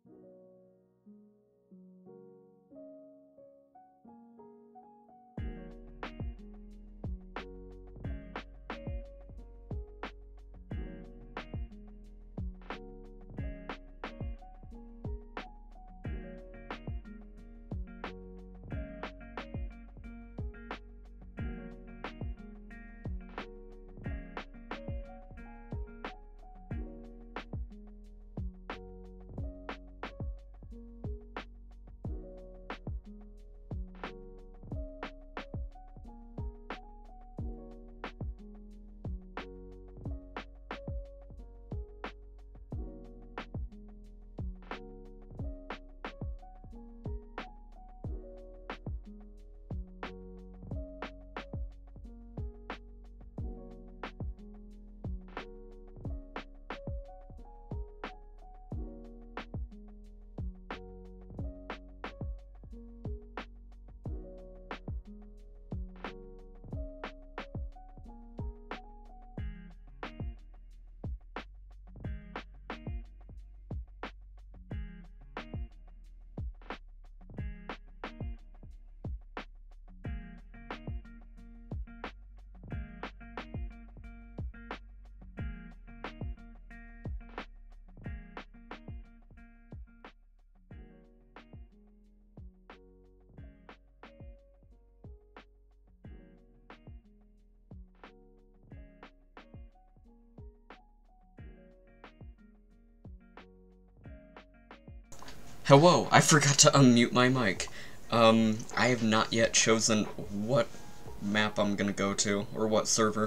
Hello, I forgot to unmute my mic. I have not yet chosen what map I'm gonna go to, or what server.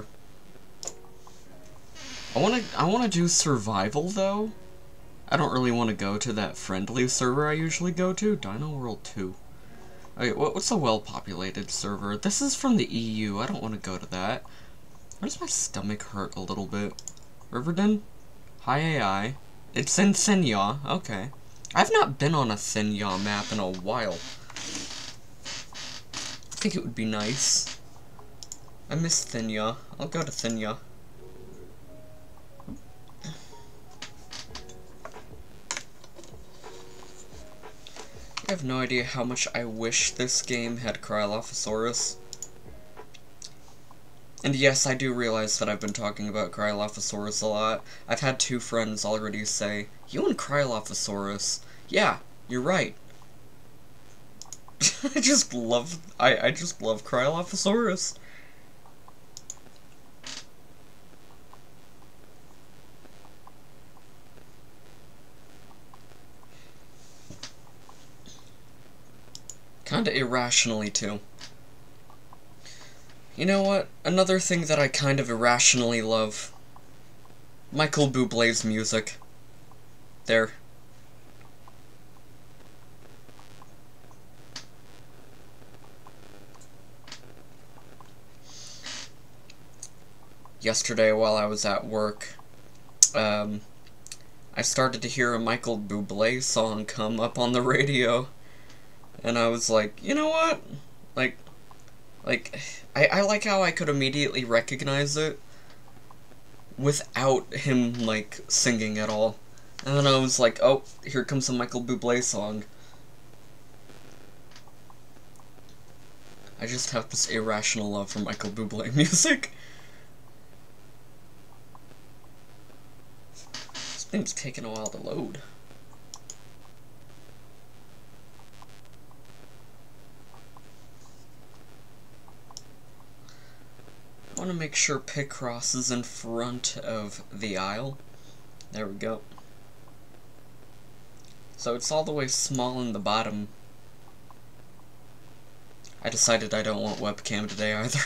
I wanna do survival, though. I don't really want to go to that friendly server I usually go to, Dino World 2. Okay, what's a well-populated server? This is from the EU, I don't want to go to that. Why does my stomach hurt a little bit? Riverdin? Hi AI. It's in Senya, okay. I've not been on a Senya map in a while. I think it would be nice. I miss Senya. I'll go to Senya. I have no idea how much I wish this game had Cryolophosaurus. And yes, I do realize that I've been talking about Cryolophosaurus a lot. I've had 2 friends already say, "You and Cryolophosaurus." Yeah, you're right. I just love Cryolophosaurus. Kinda irrationally, too. You know what? Another thing that I kind of irrationally love. Michael Bublé's music. There. Yesterday, while I was at work, I started to hear a Michael Bublé song come up on the radio. And I was like, you know what? I like how I could immediately recognize it without him, like, singing at all. And then I was like, oh, here comes a Michael Bublé song. I just have this irrational love for Michael Bublé music. This thing's taking a while to load. I want to make sure Picross is in front of the aisle. There we go. So it's all the way small in the bottom. I decided I don't want webcam today either.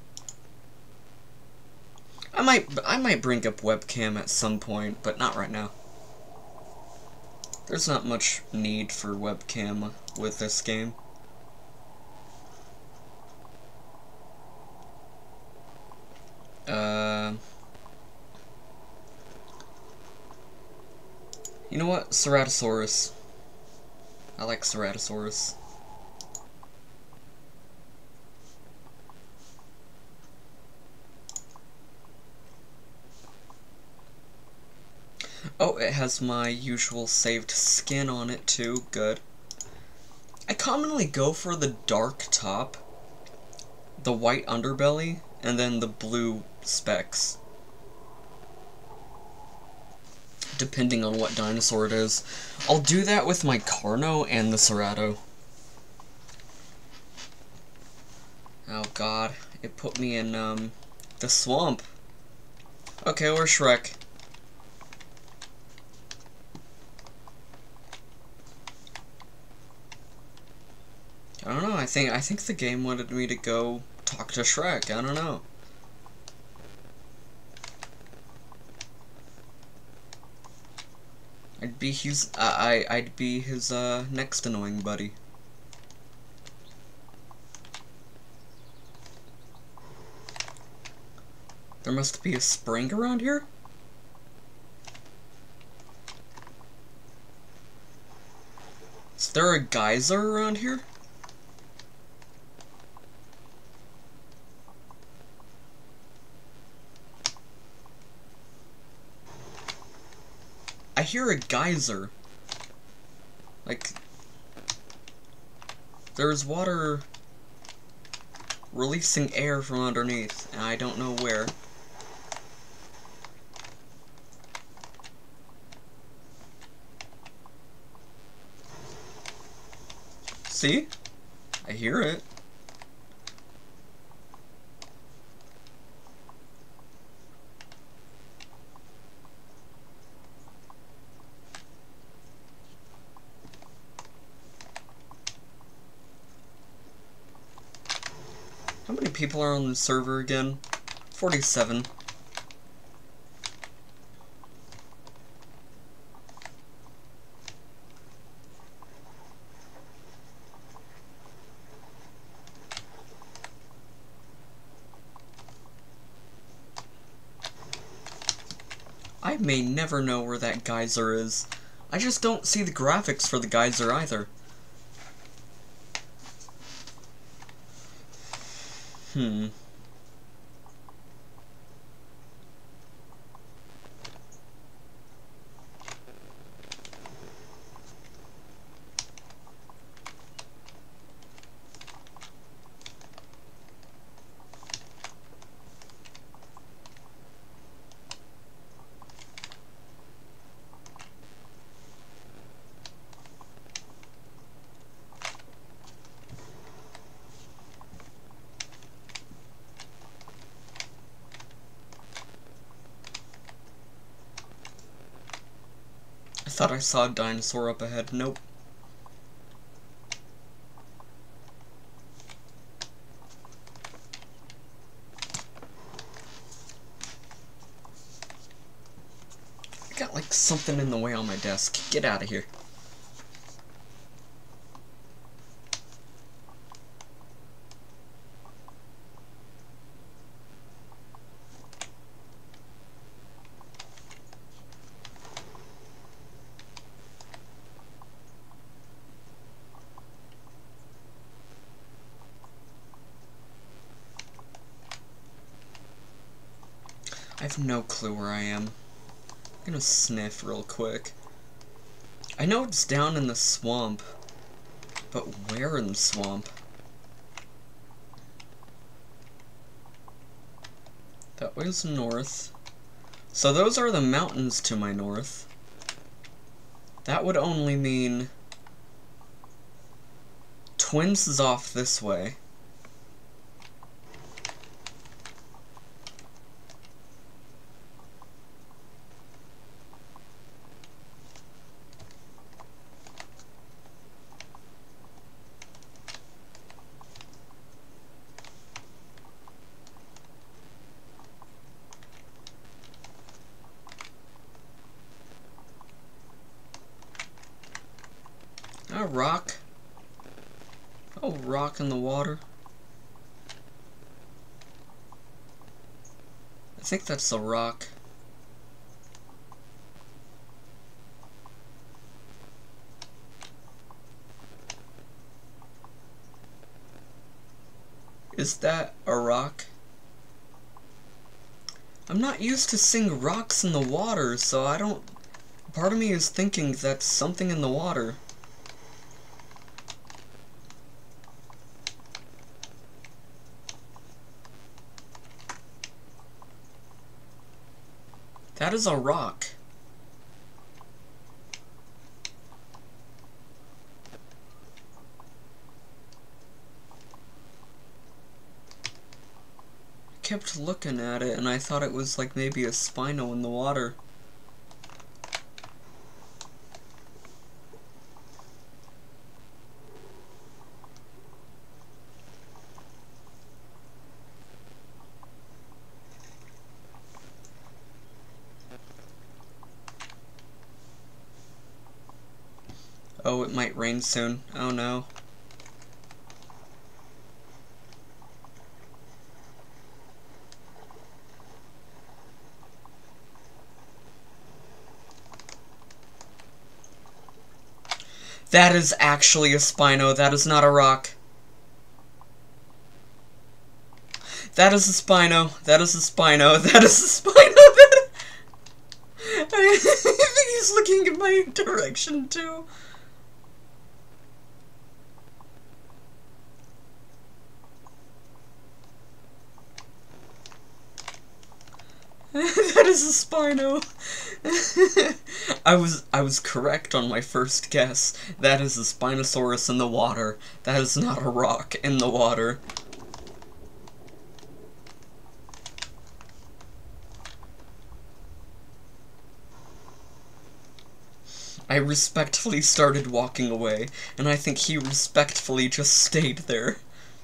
I might bring up webcam at some point, but not right now. There's not much need for webcam with this game. You know what? Ceratosaurus. I like Ceratosaurus. Oh, it has my usual saved skin on it too, good. I commonly go for the dark top, the white underbelly, and then the blue specs, depending on what dinosaur it is. I'll do that with my Carno and the Cerato. Oh god, it put me in, the swamp. Okay, we're Shrek. I don't know, I think the game wanted me to go talk to Shrek, I don't know. I'd be his next annoying buddy. There must be a spring around here? Is there a geyser around here? I hear a geyser. Like, there's water releasing air from underneath, and I don't know where. See? I hear it. How many people are on the server again? 47. I may never know where that geyser is. I just don't see the graphics for the geyser either. I thought I saw a dinosaur up ahead. Nope. I got like something in the way on my desk. Get out of here. I have no clue where I am. I'm gonna sniff real quick. I know it's down in the swamp, but where in the swamp? That way's north. So those are the mountains to my north. That would only mean Twins is off this way. A rock. Oh, rock in the water. I think that's a rock. Is that a rock? I'm not used to seeing rocks in the water, so I don't Part of me is thinking that's something in the water. That is a rock. I kept looking at it and I thought it was like maybe a Spino in the water. Oh, it might rain soon. Oh no. That is actually a Spino. That is not a rock. That is a Spino. That is a Spino. That is a Spino. I think he's looking in my direction too. That is a Spino. I was correct on my first guess. That is a Spinosaurus in the water. That is not a rock in the water. I respectfully started walking away, and I think he respectfully just stayed there.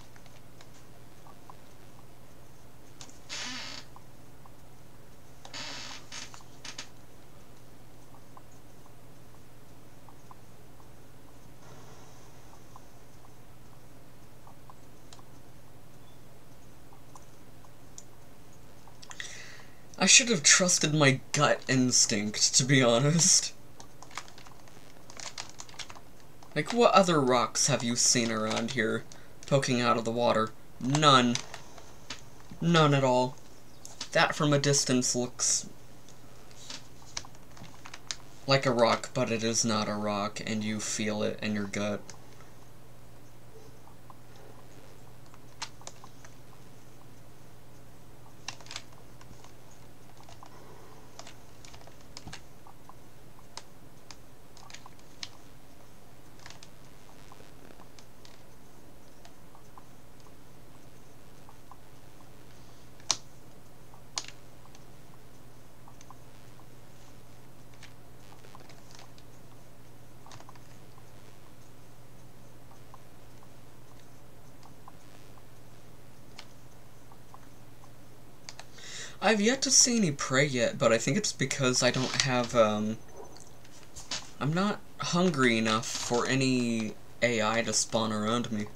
I should have trusted my gut instinct, to be honest. Like, what other rocks have you seen around here, poking out of the water? None. None at all. That from a distance looks like a rock, but it is not a rock, and you feel it in your gut. I've yet to see any prey yet, but I think it's because I don't have, I'm not hungry enough for any AI to spawn around me.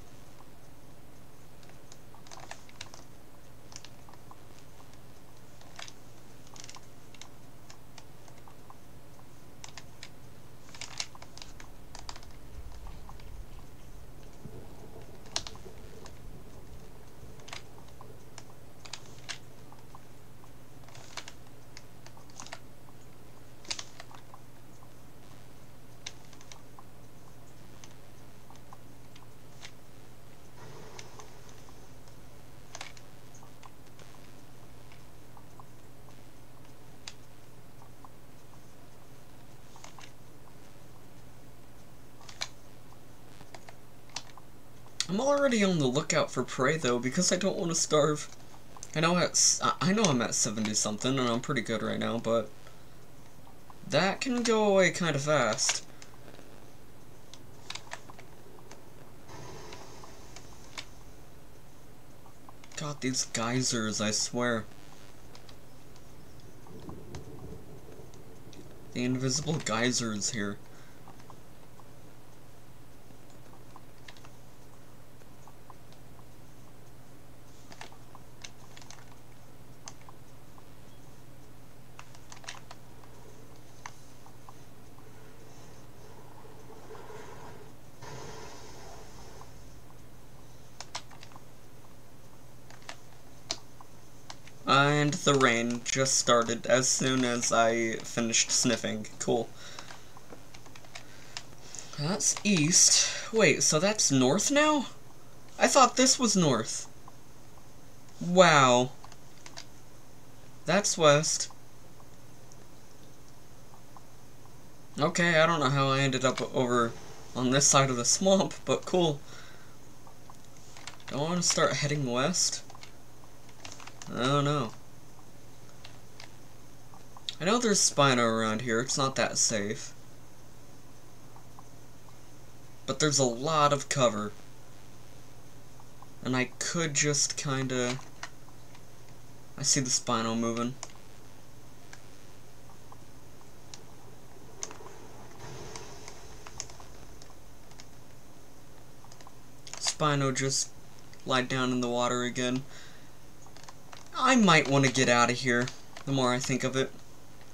I'm already on the lookout for prey, though, because I don't want to starve. I know I'm at 70-something, and I'm pretty good right now, but that can go away kind of fast. God, these geysers, I swear. The invisible geysers here. I And the rain just started as soon as I finished sniffing. Cool. That's east. Wait, so that's north now? I thought this was north. Wow. That's west. Okay, I don't know how I ended up over on this side of the swamp, but cool. Do I want to start heading west? I don't know. I know there's Spino around here, it's not that safe. But there's a lot of cover. And I could just kinda... I see the Spino moving. Spino just lied down in the water again. I might want to get out of here, the more I think of it.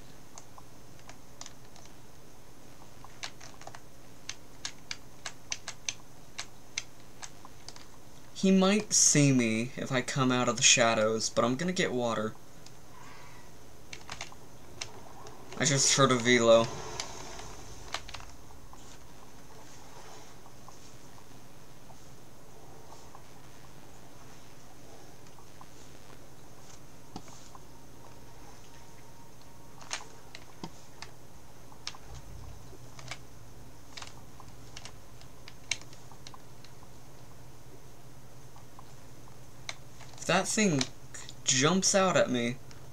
He might see me if I come out of the shadows, but I'm gonna get water. I just heard a velo. That thing jumps out at me.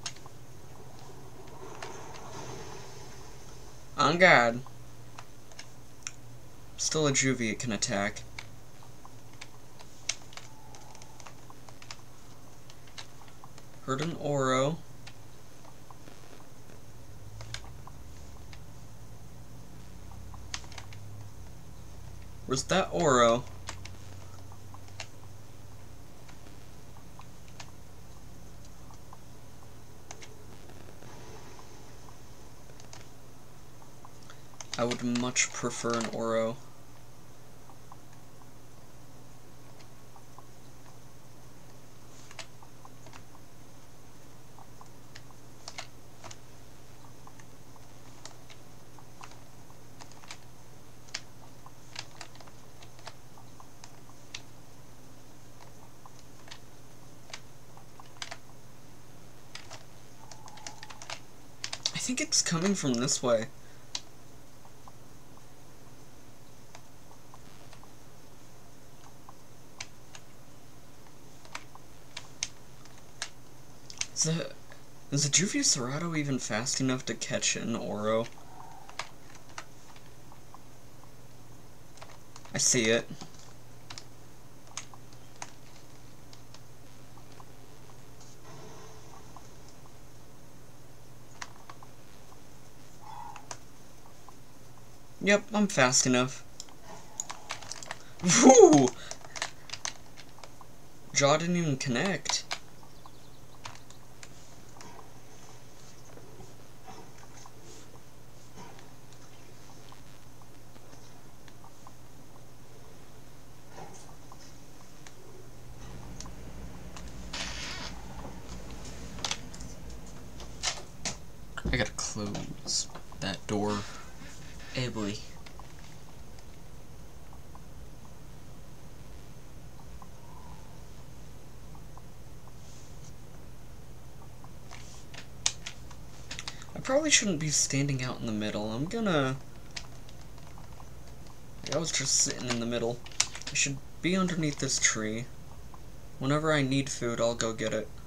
On guard. Still a juvie it can attack. Heard an Oro. Where's that Oro? I would much prefer an Oro. I think it's coming from this way. Is the Juvie Cerrado even fast enough to catch an Oro? I see it. Yep, I'm fast enough. Woo! Jaw didn't even connect. I gotta close that door. Hey, boy. I probably shouldn't be standing out in the middle. I was just sitting in the middle. I should be underneath this tree. Whenever I need food, I'll go get it.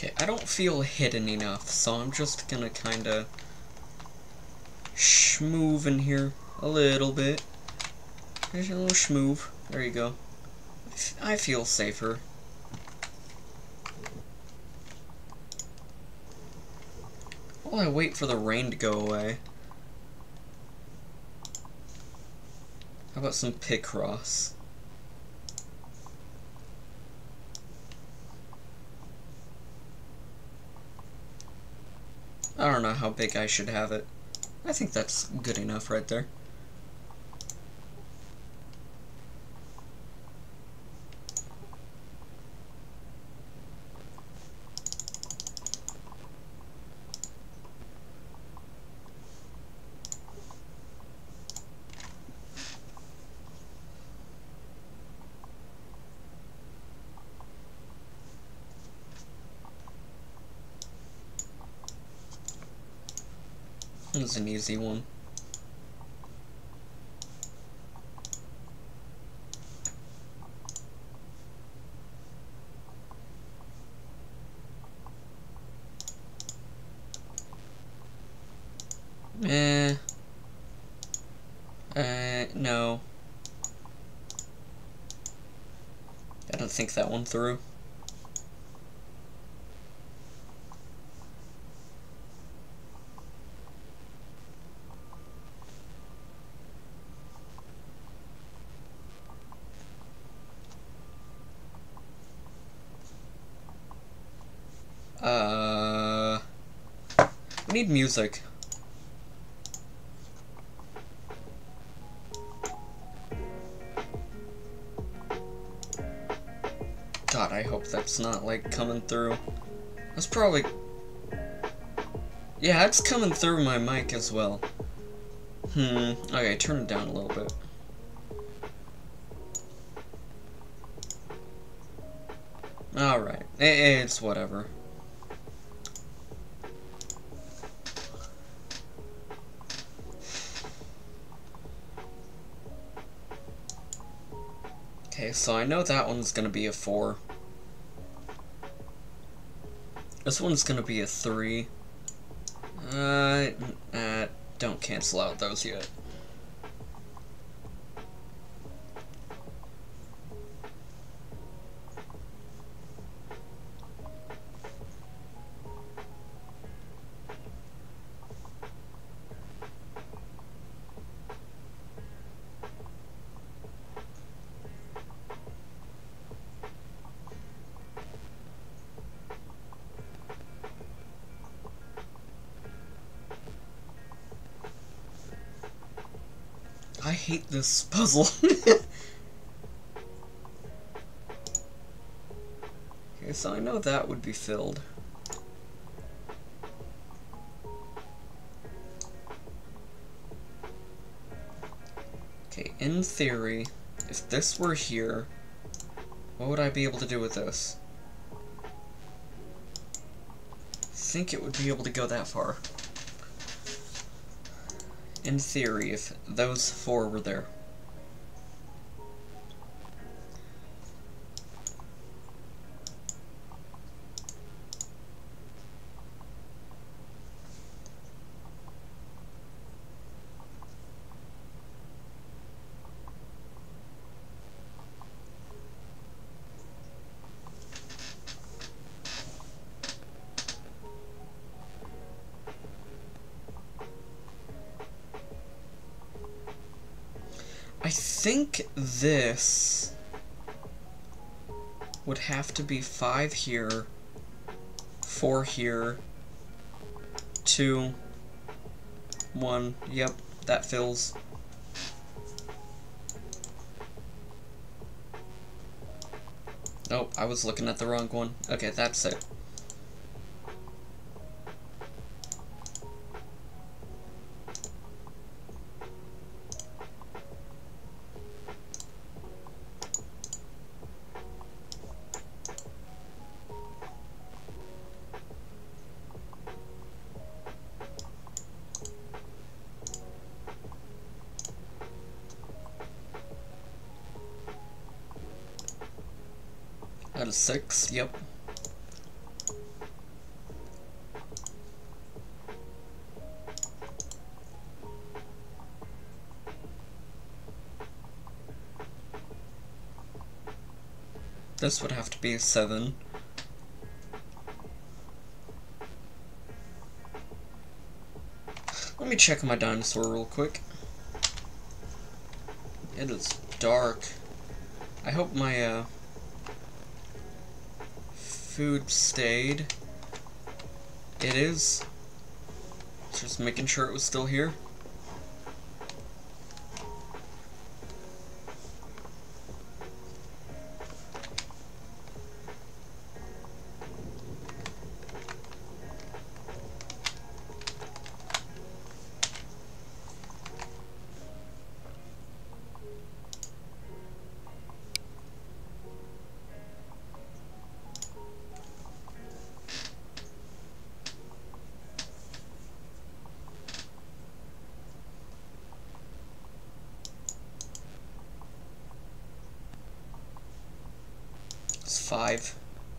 Okay, I don't feel hidden enough, so I'm just gonna kinda schmoove in here a little bit. There's a little schmoove. There you go. I feel safer. While I wait for the rain to go away. How about some Picross? I don't know how big I should have it. I think that's good enough right there. That was an easy one. No. I don't think that one through. We need music. God, I hope that's not, like, coming through. That's probably... Yeah, it's coming through my mic as well. Okay, turn it down a little bit. Alright, it's whatever. Okay, so I know that one's gonna be a 4. This one's gonna be a 3. Don't cancel out those yet. I hate this puzzle. Okay, so I know that would be filled. Okay, in theory, if this were here, what would I be able to do with this? I think it would be able to go that far. In theory, if those 4 were there. I think this would have to be 5 here, 4 here, 2, 1, yep, that fills. Oh, I was looking at the wrong one. Okay, that's it. That is 6, yep. This would have to be a 7. Let me check my dinosaur real quick. It is dark. I hope my food stayed. It is. Just making sure it was still here. It's 5.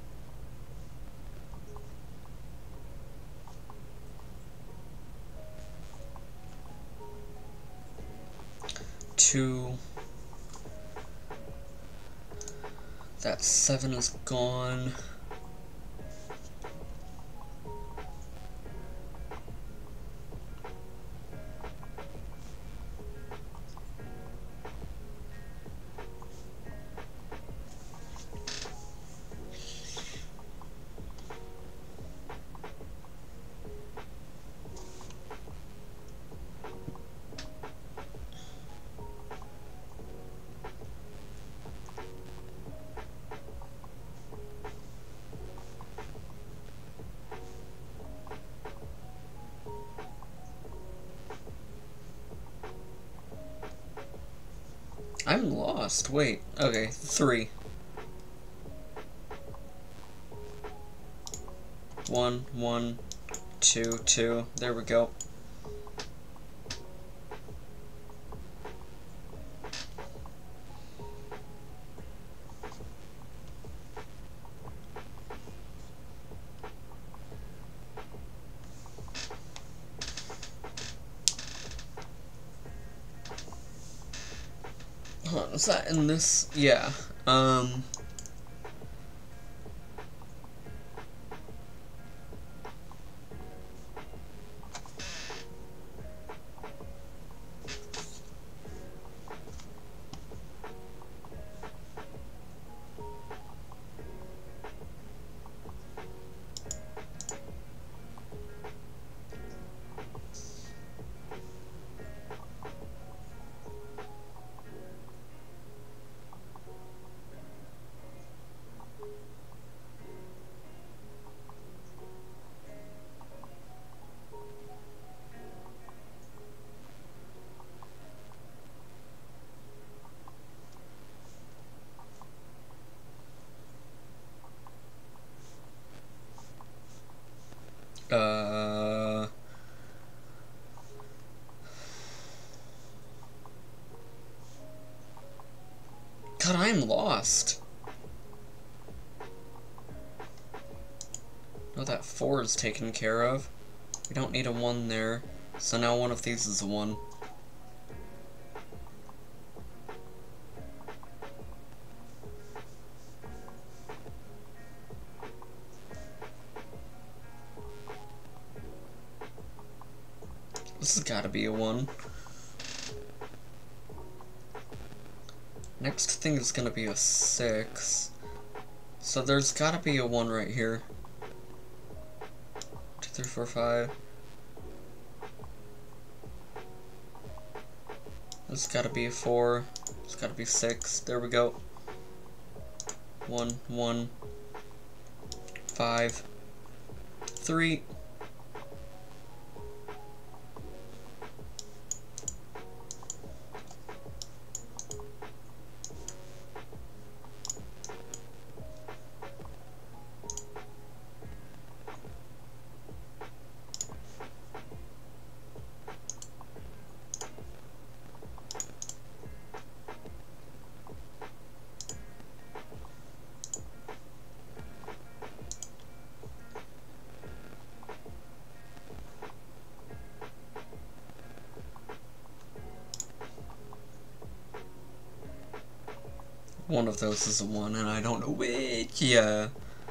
Two. That 7 is gone. I'm lost. Wait. Okay, 3. 1, 1, 2, 2. There we go. Hold on, is that in this? Yeah. God, I'm lost. No, that 4 is taken care of. We don't need a 1 there. So now one of these is a 1. This has gotta be a 1. Next thing is gonna be a 6. So there's gotta be a 1 right here. 2, 3, 4, 5. There's gotta be a 4. There's gotta be 6. There we go. 1, 1, 5, 3. One of those is a 1, and I don't know which. Yeah.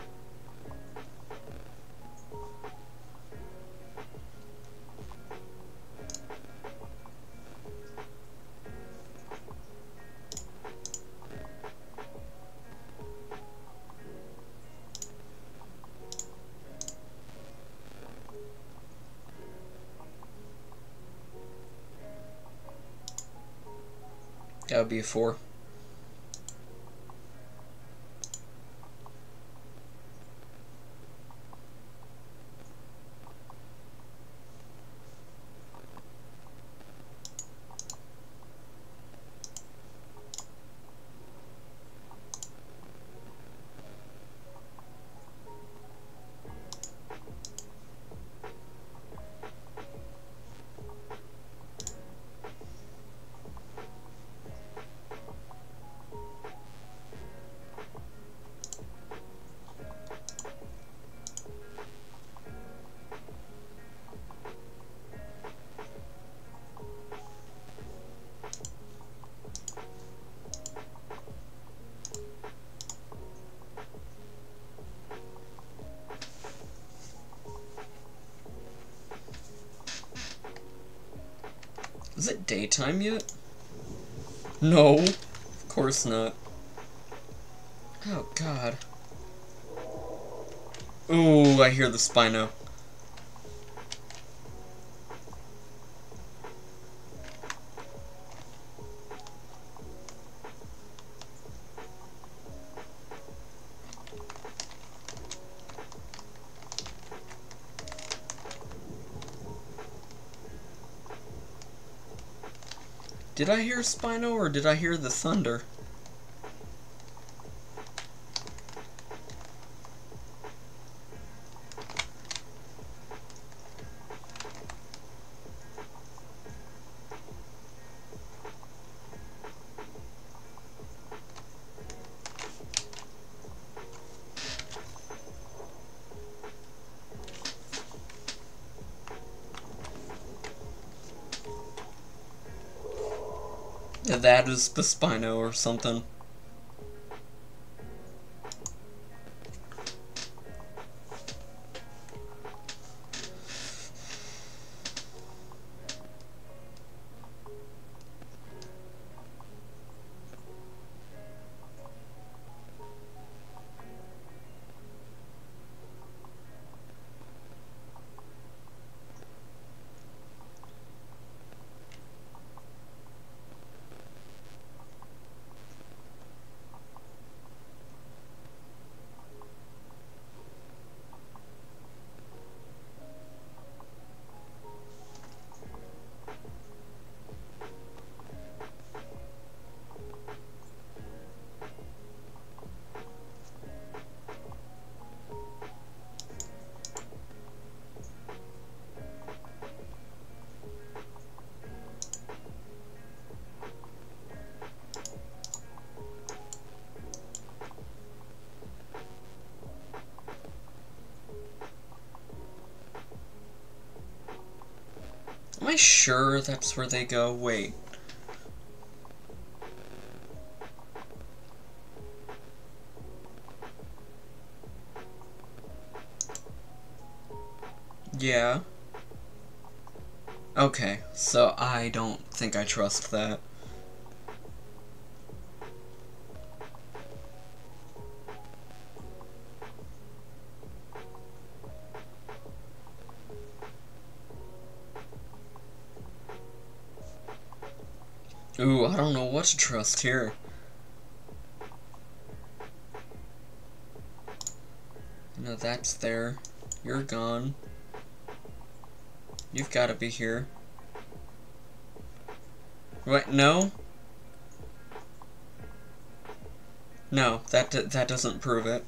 That would be a 4. Is it daytime yet? No, of course not. Oh, God. Ooh, I hear the Spino. Did I hear Spino, or did I hear the thunder? Yeah, that is the Spino or something. Am I sure that's where they go? Wait. Yeah. Okay, so I don't think I trust that. Ooh, I don't know what to trust here. No, that's there. You're gone. You've got to be here. Wait, no? No, that doesn't prove it.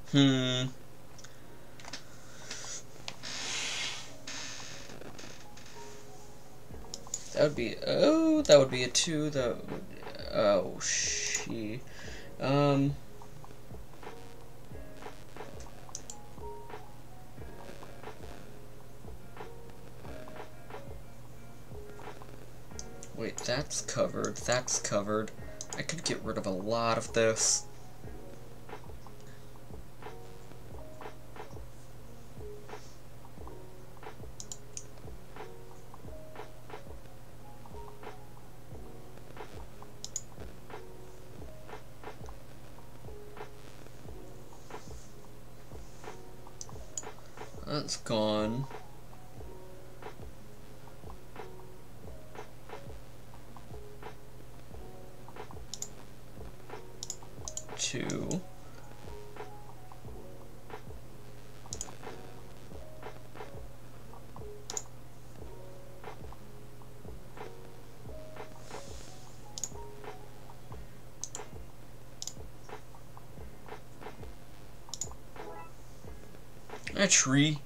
Hmm. That would be, oh, that would be a 2, that would, oh, she, wait, that's covered. I could get rid of a lot of this. That's gone. Two. A tree.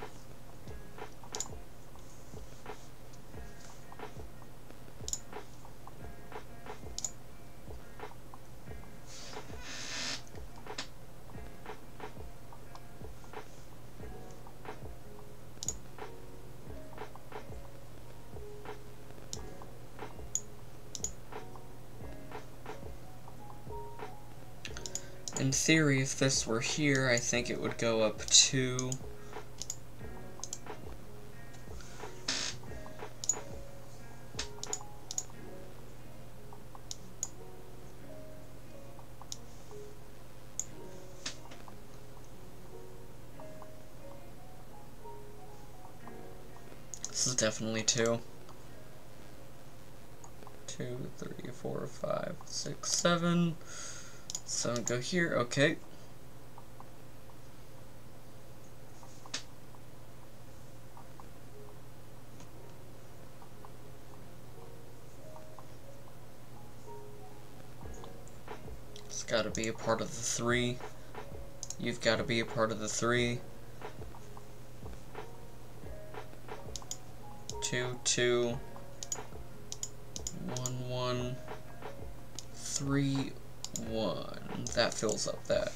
In theory, if this were here, I think it would go up 2. This is definitely 2. 2, 3, 4, 5, 6, 7. So go here, okay. It's gotta be a part of the 3. You've gotta be a part of the 3. 2, 2. 1, 1. 3, 1. That fills up that.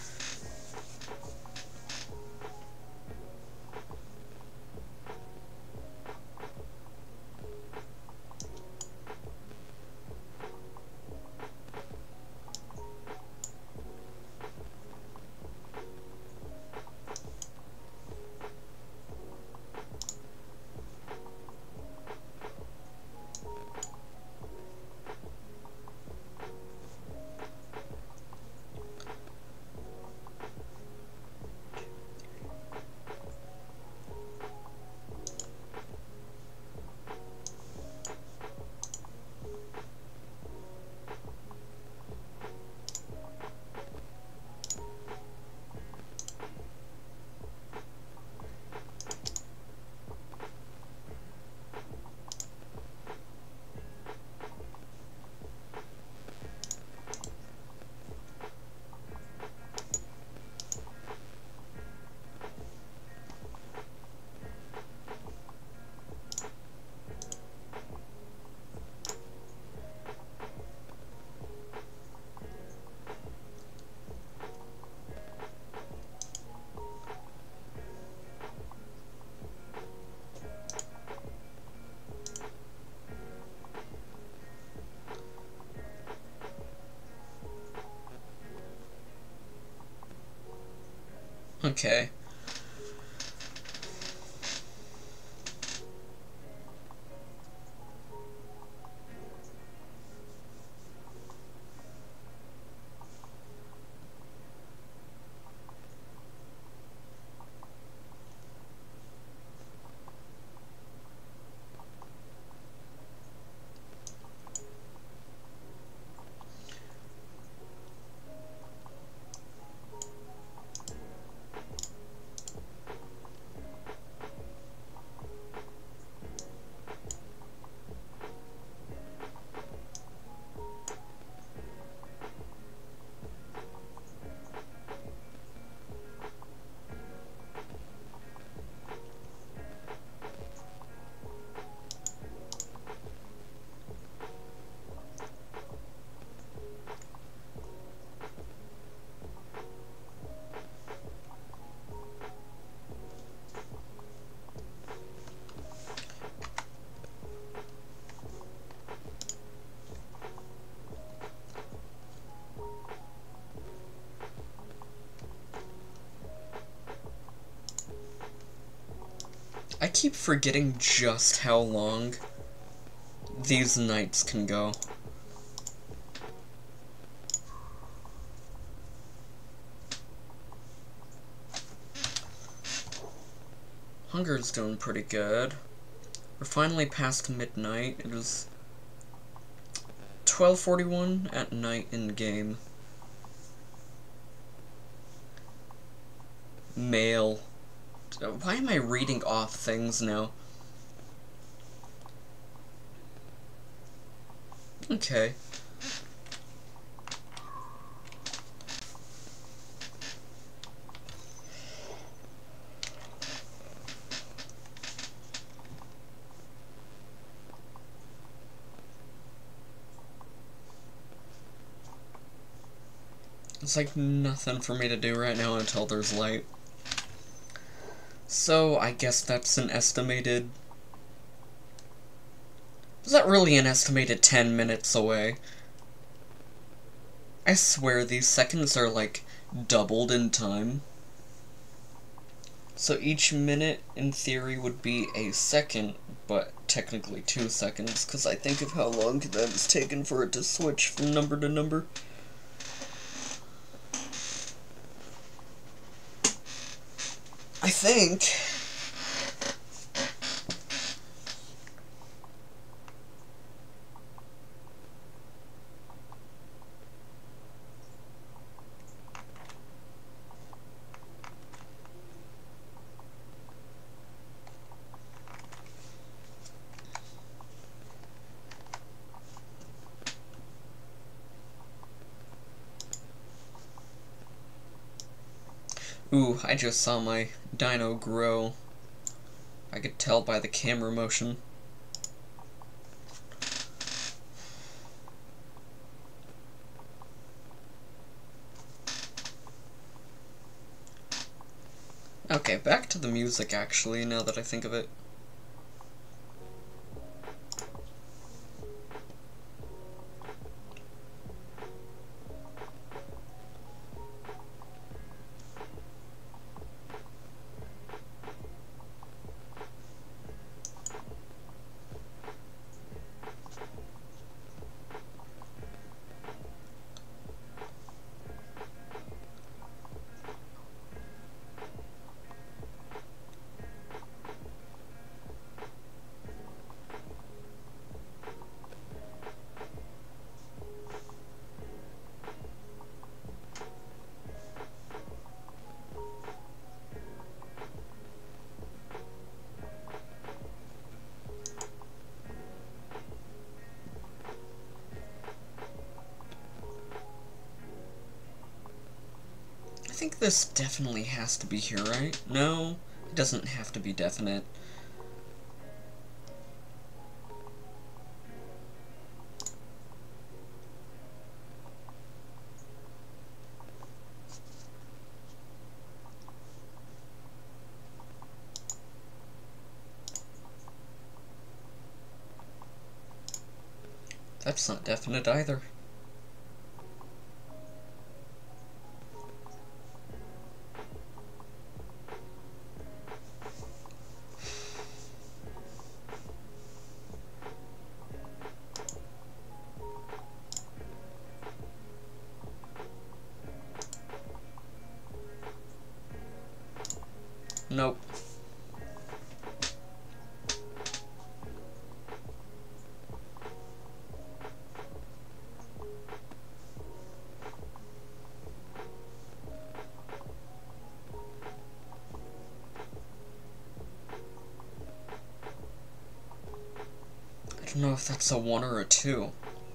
Okay. keep forgetting just how long these nights can go. Hunger's doing pretty good. We're finally past midnight. It is 12:41 at night in game. Mail. Why am I reading off things now? Okay. It's like nothing for me to do right now until there's light. So, I guess that's an estimated... Is that really an estimated 10 minutes away? I swear these seconds are, like, doubled in time. So each minute, in theory, would be a second, but technically 2 seconds, because I think of how long that has taken for it to switch from number to number. I think... Ooh, I just saw my dino grow. I could tell by the camera motion. Okay, back to the music actually, now that I think of it. I think this definitely has to be here, right? No, it doesn't have to be definite. That's not definite either. Nope. I don't know if that's a 1 or a 2.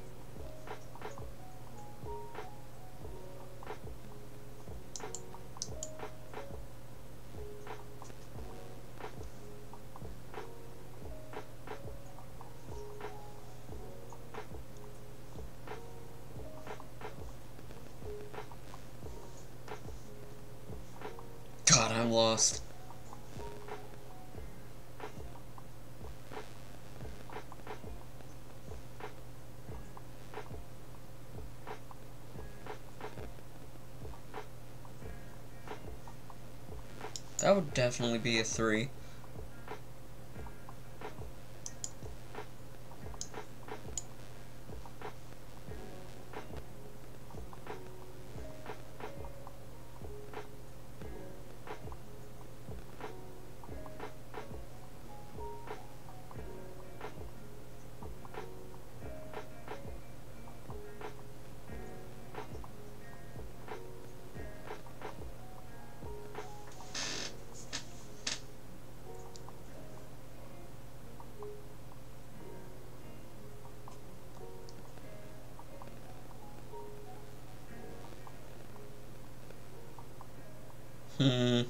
God, I'm lost. That would definitely be a 3. Hmm.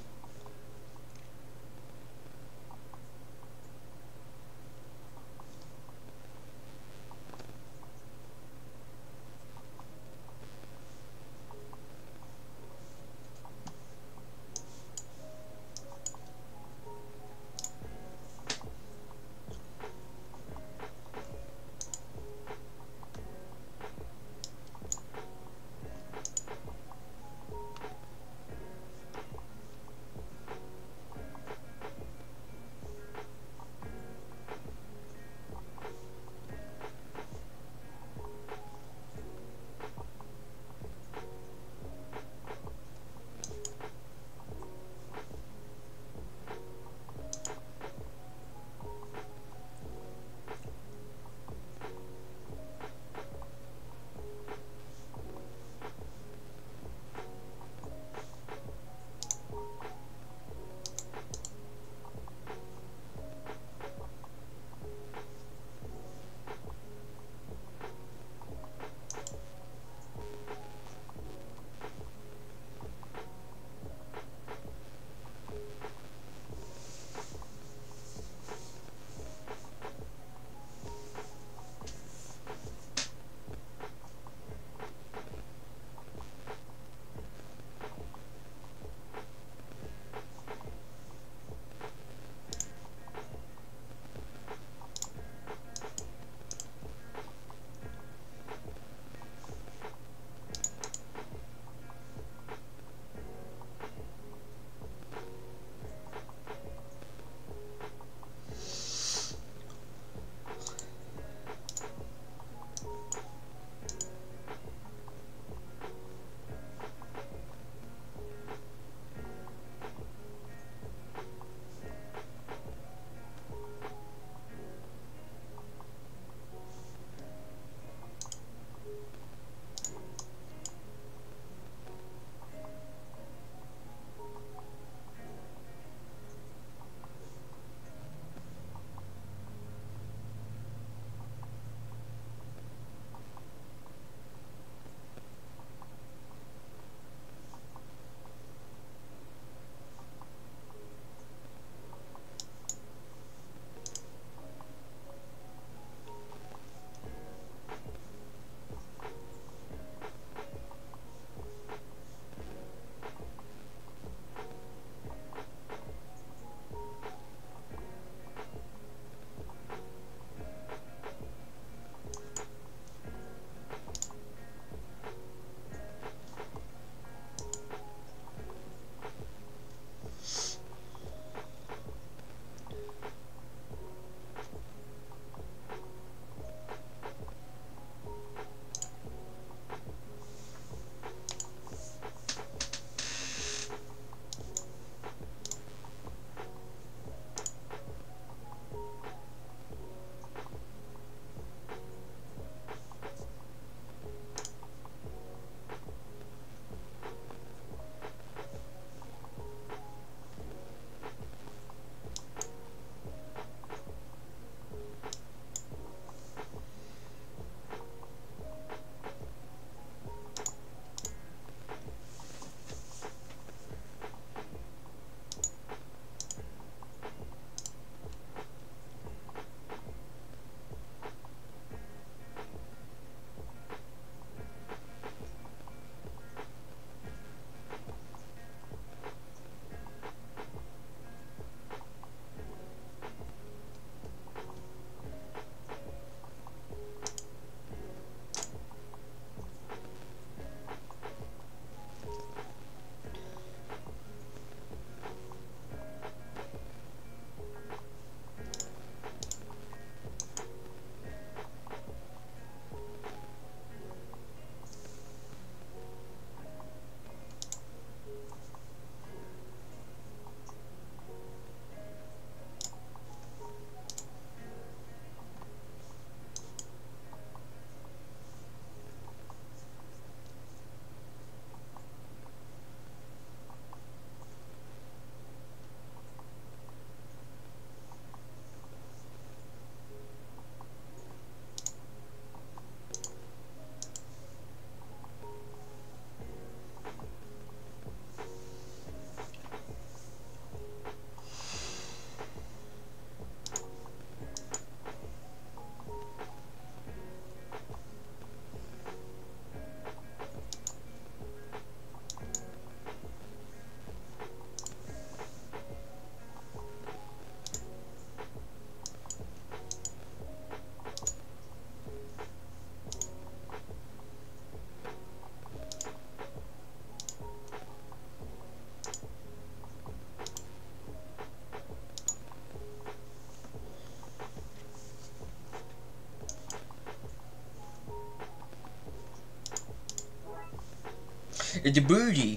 It's a booty.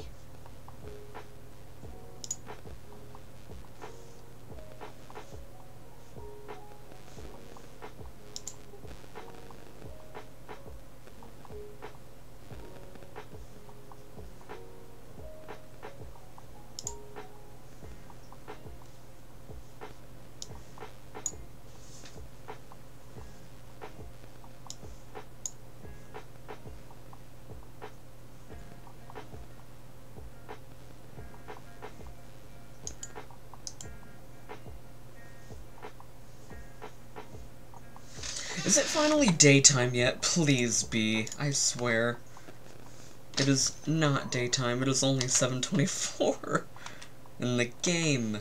Is it finally daytime yet? Please be. I swear. It is not daytime. It is only 7:24 in the game.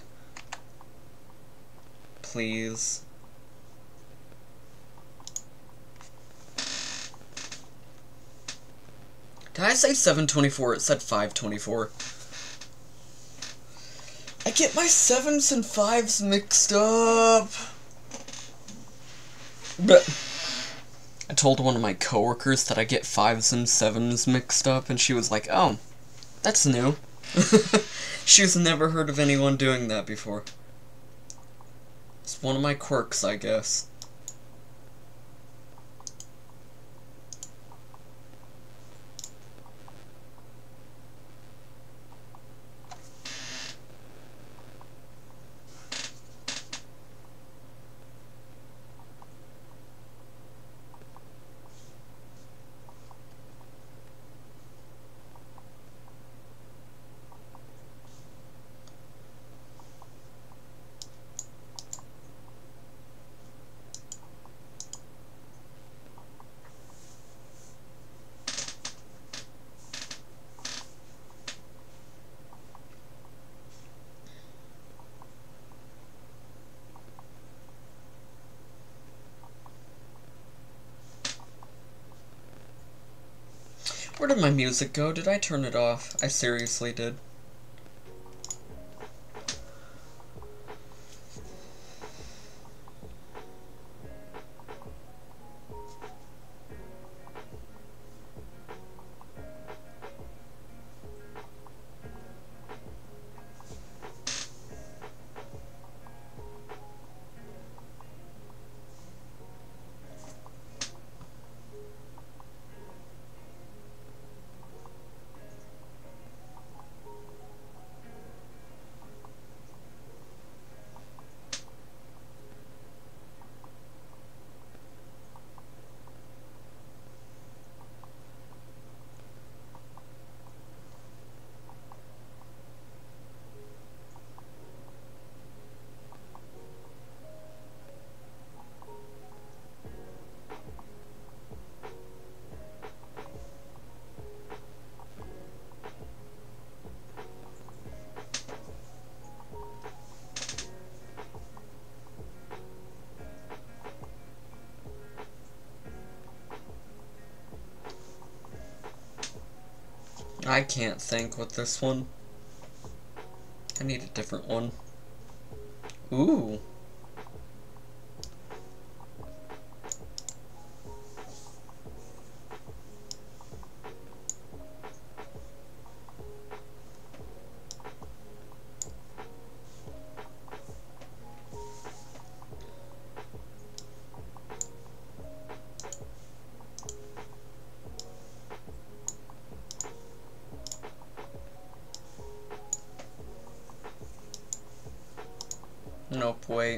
Please. Did I say 7:24? It said 5:24. I get my 7s and 5s mixed up. But I told one of my coworkers that I get 5s and 7s mixed up, and she was like, "Oh, that's new." She's never heard of anyone doing that before. It's one of my quirks, I guess. Where did my music go? Did I turn it off? I seriously did. I can't think with this one. I need a different one. Ooh. Nope, wait.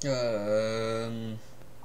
Um...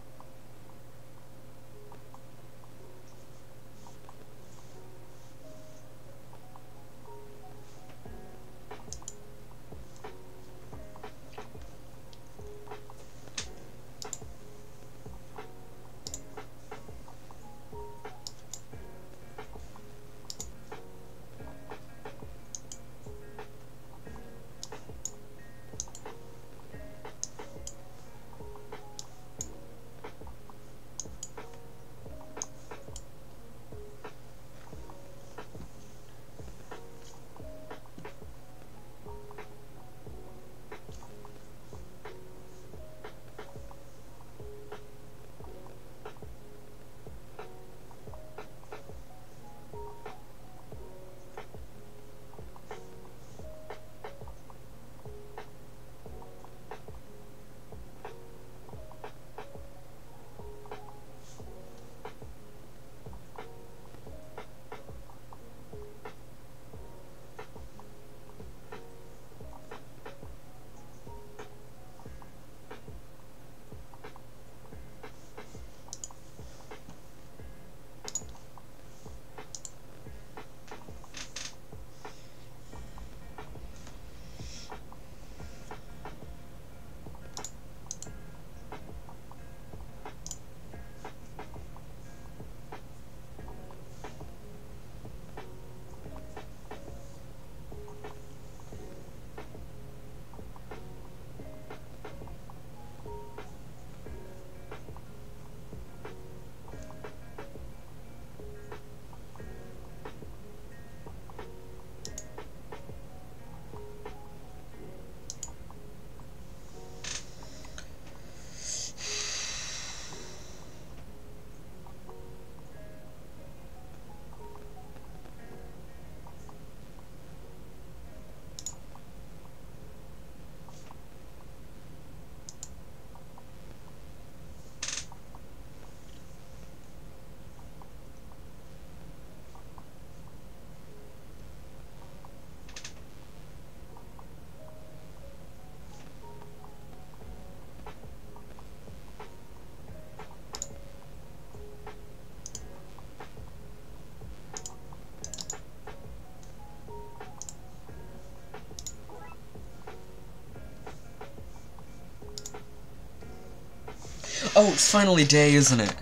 Oh, it's finally day, isn't it?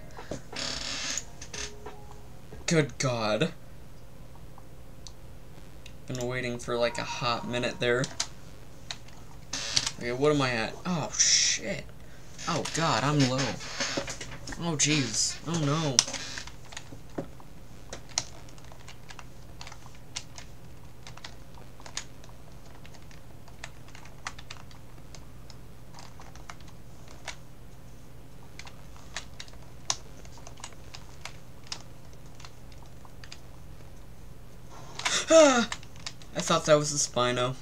Good God. Been waiting for like a hot minute there. Okay, what am I at? Oh, shit. Oh, God, I'm low. Oh, jeez. Oh, no. Ah! I thought that was a Spino.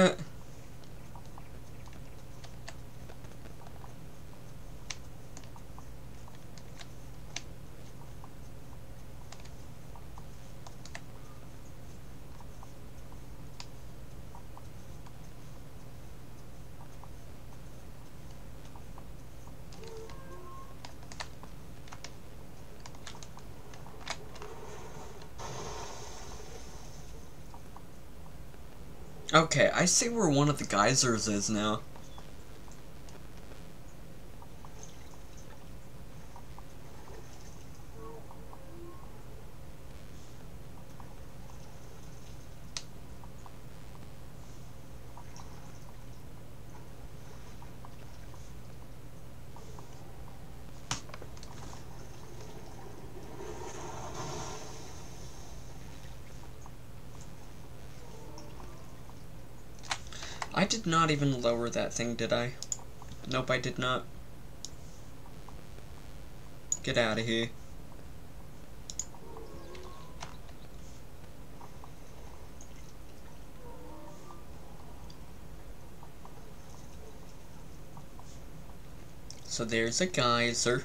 Okay, I see where one of the geysers is now. I did not even lower that thing, did I? Nope, I did not. Get out of here. So there's a geyser.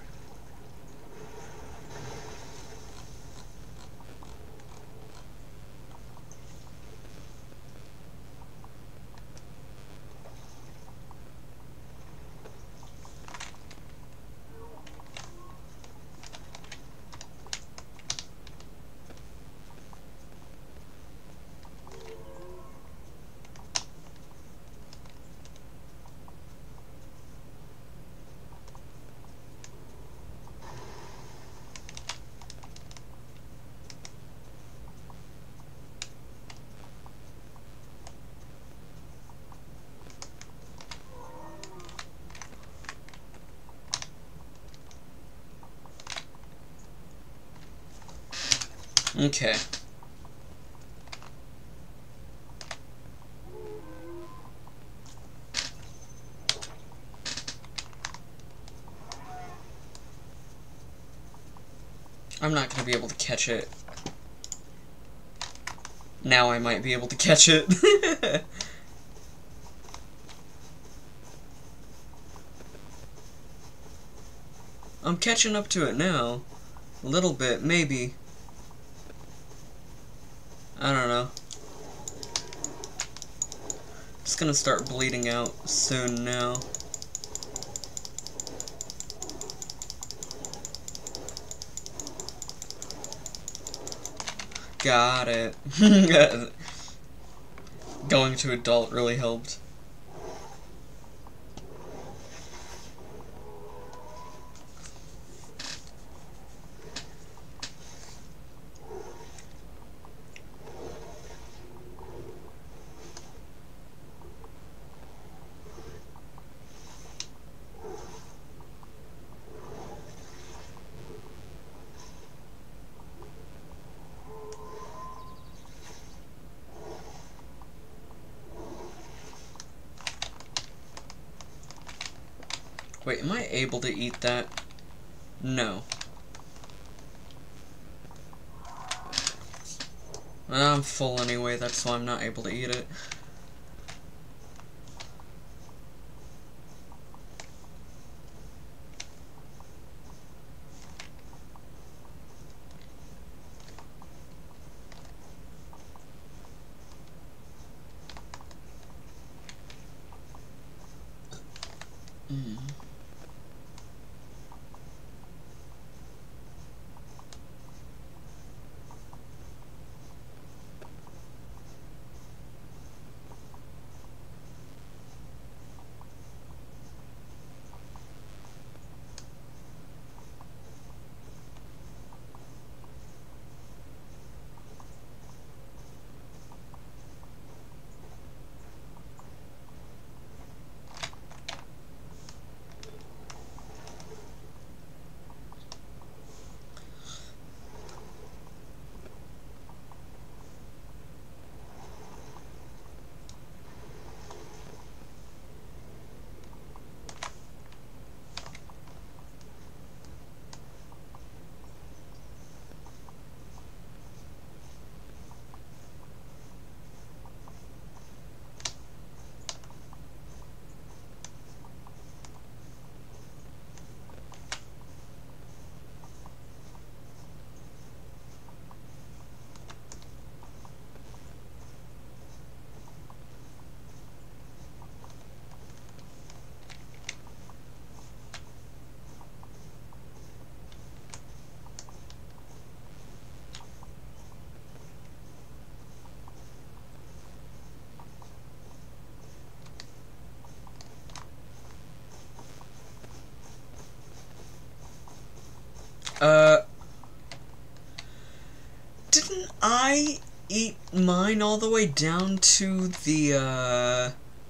Okay. I'm not gonna be able to catch it. Now I might be able to catch it. I'm catching up to it now. A little bit, maybe. I don't know. It's gonna start bleeding out soon now. Got it. Going to adult really helped. Wait, am I able to eat that? No. I'm full anyway, that's why I'm not able to eat it. Didn't I eat mine all the way down to the,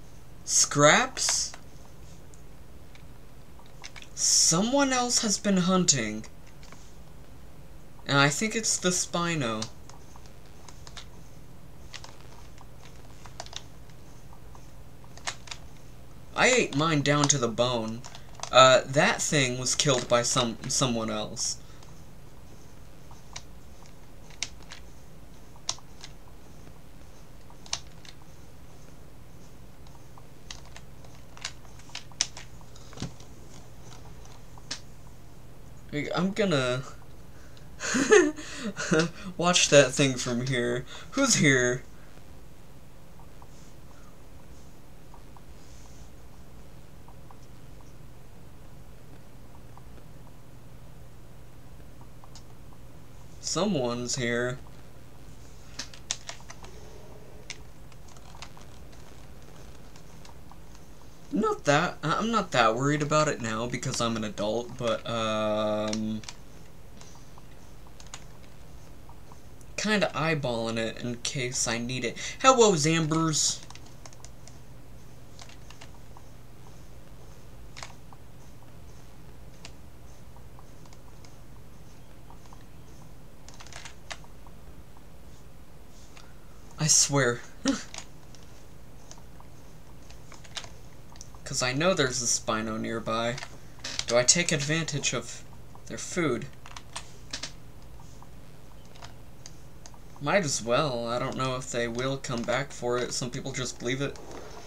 scraps? Someone else has been hunting. And I think it's the Spino. I ate mine down to the bone. That thing was killed by someone else. I'm gonna watch that thing from here. Who's here? Someone's here. I'm not that worried about it now because I'm an adult, but, kinda eyeballing it in case I need it. Hello, Zambers! I swear. Because I know there's a Spino nearby. Do I take advantage of their food? Might as well. I don't know if they will come back for it. Some people just leave it.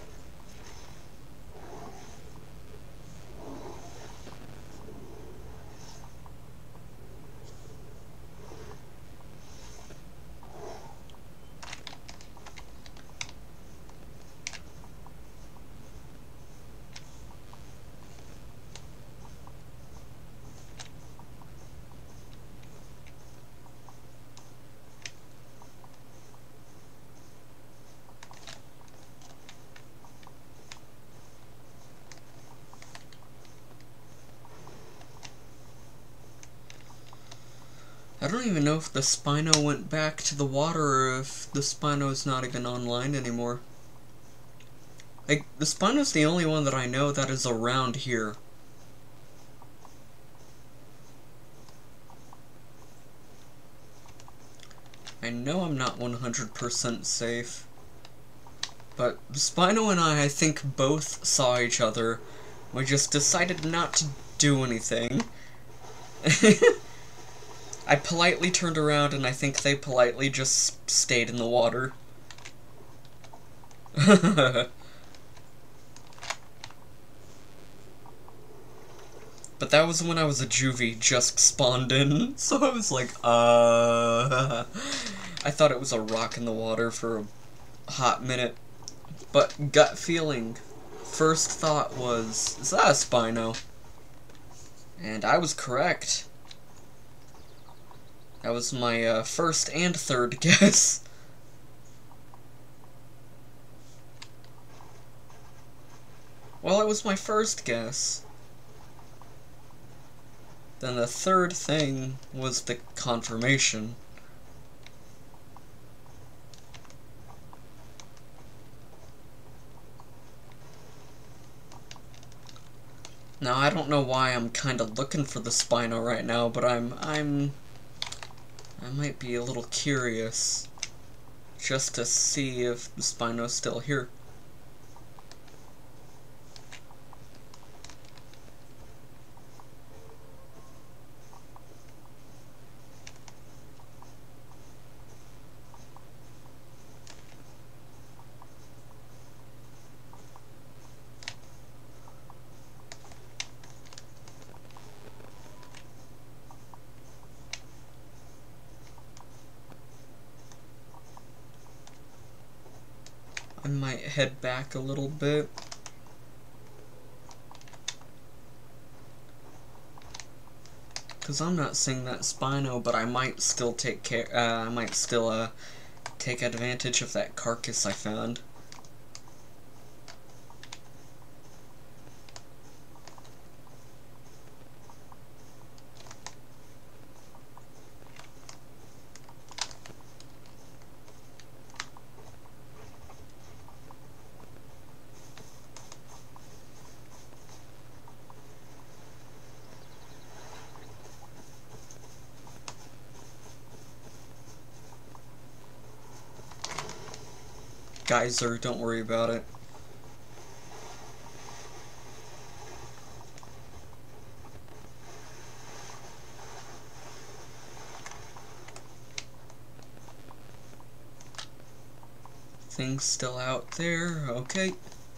I don't even know if the Spino went back to the water or if the Spino's not even online anymore. Like, the Spino's the only one that I know that is around here. I know I'm not 100% safe. But Spino and I think, both saw each other. We just decided not to do anything. I politely turned around, and I think they politely just stayed in the water. But that was when I was a juvie, just spawned in, so I was like, I thought it was a rock in the water for a hot minute. But gut feeling, first thought was, is that a Spino? And I was correct. That was my first and third guess. Well, it was my first guess. Then the third thing was the confirmation. Now, I don't know why I'm kind of looking for the Spino right now, but I might be a little curious, just to see if the Spino's still here. I might head back a little bit. Because I'm not seeing that Spino, but I might still take care, take advantage of that carcass I found. Geyser, don't worry about it. Thing's still out there, okay.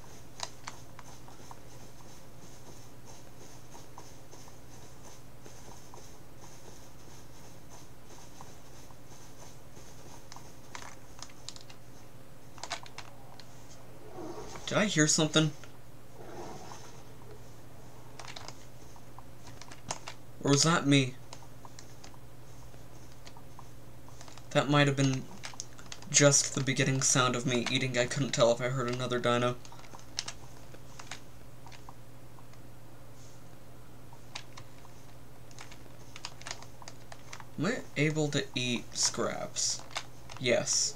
Did I hear something? Or was that me? That might have been just the beginning sound of me eating. I couldn't tell if I heard another dino. Am I able to eat scraps? Yes.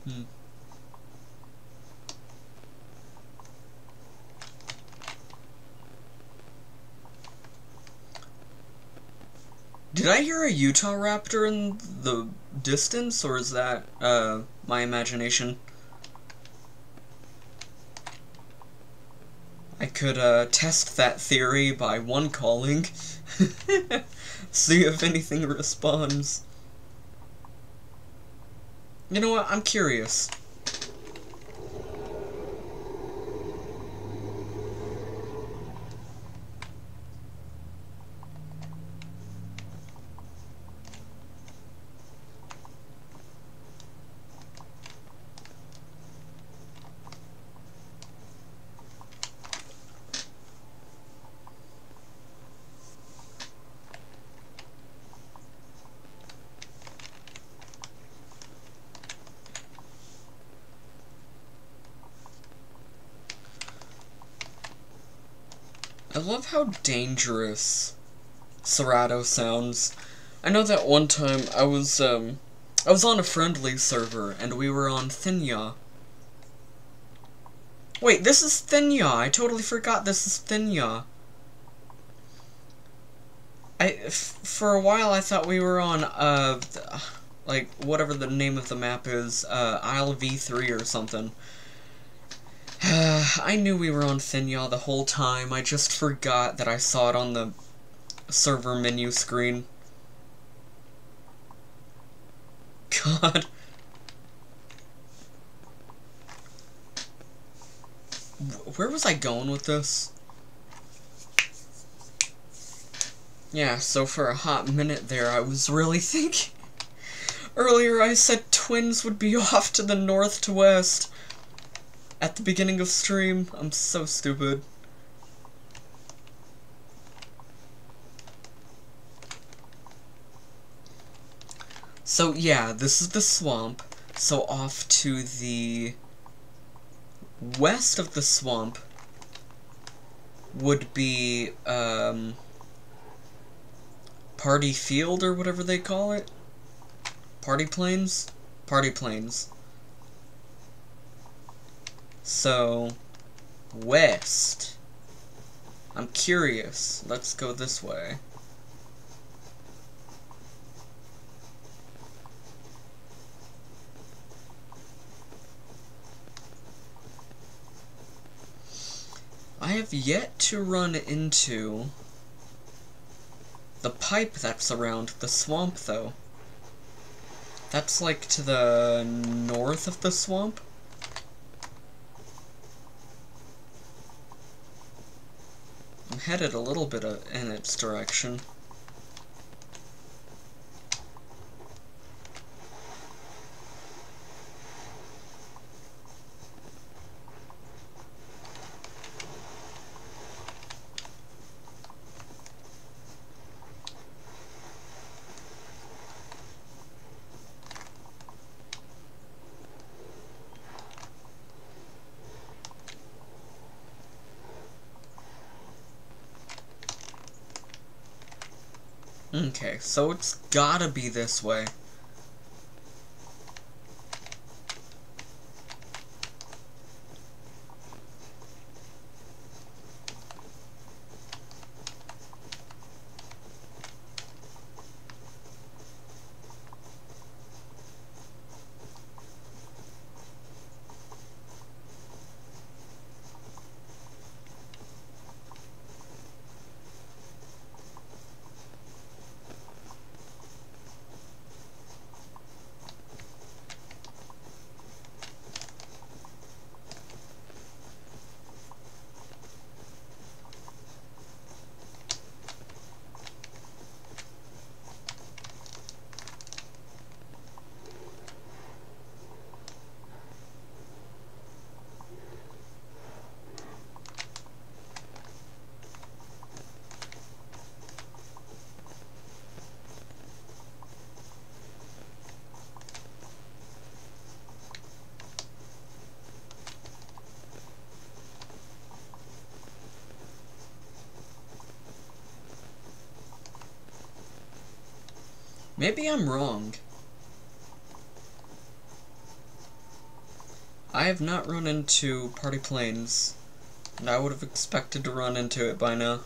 Hmm. Did I hear a Utah raptor in the distance, or is that, my imagination? I could, test that theory by one calling. See if anything responds. You know what? I'm curious. I love how dangerous Serato sounds. I know that one time I was on a friendly server, and we were on Thinya. Wait, this is Thinya! I totally forgot this is Thinya. For a while I thought we were on, like, whatever the name of the map is, Isle V3 or something. I knew we were on Thinya the whole time, I just forgot that I saw it on the server menu screen. God. Where was I going with this? Yeah, so for a hot minute there, I was really thinking... Earlier I said twins would be off to the north to west at the beginning of stream. I'm so stupid. So yeah, this is the swamp. So off to the west of the swamp would be, Party Field or whatever they call it? Party Plains? Party Plains. So, west. I'm curious. Let's go this way. I have yet to run into the pipe that's around the swamp, though. That's like to the north of the swamp? I'm headed a little bit in its direction. Okay, so it's gotta be this way. Maybe I'm wrong. I have not run into Party Planes, and I would have expected to run into it by now.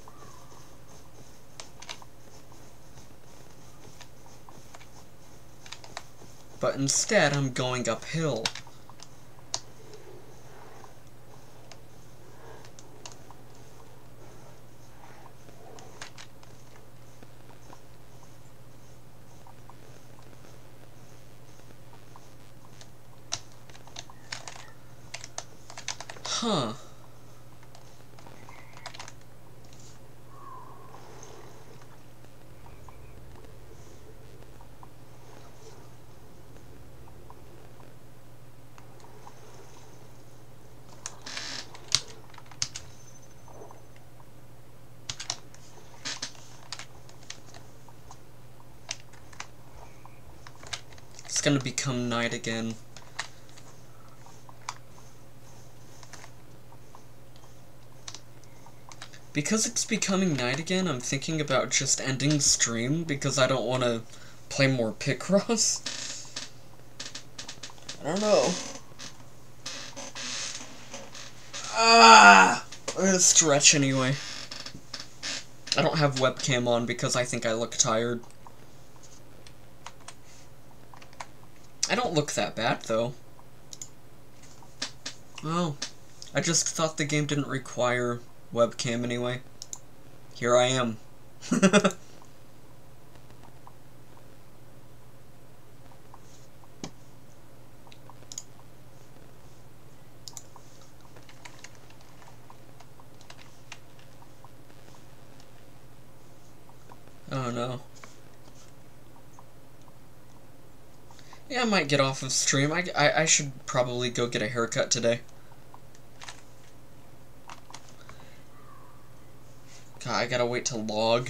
But instead, I'm going uphill. Huh. It's gonna become night again. Because it's becoming night again, I'm thinking about just ending stream because I don't want to play more Picross. I don't know. I'm gonna stretch anyway. I don't have webcam on because I think I look tired. I don't look that bad, though. Well, I just thought the game didn't require webcam anyway. Here I am. Oh no. Yeah, I might get off of stream. I should probably go get a haircut today. God, I gotta wait to log.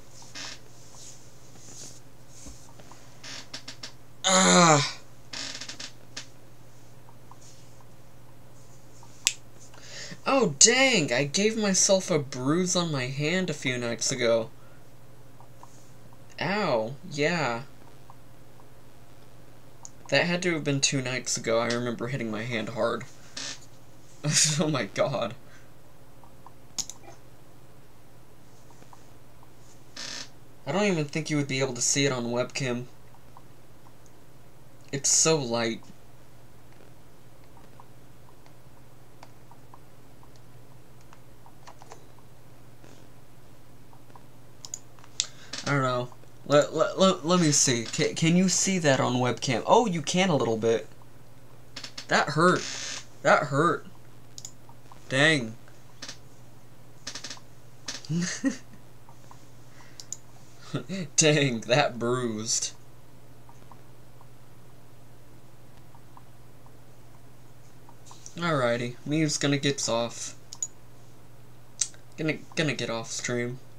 Ah. Oh dang, I gave myself a bruise on my hand a few nights ago. Ow, yeah. That had to have been 2 nights ago. I remember hitting my hand hard. Oh my god. I don't even think you would be able to see it on webcam. It's so light. I don't know. Let me see. Can you see that on webcam? Oh, you can a little bit. That hurt. That hurt. Dang. Dang, that bruised. Alrighty, Mews gonna get off. Gonna get off stream.